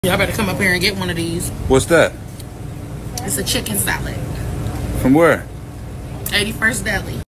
Y'all better come up here and get one of these. What's that? It's a chicken salad. From where? 81st Deli.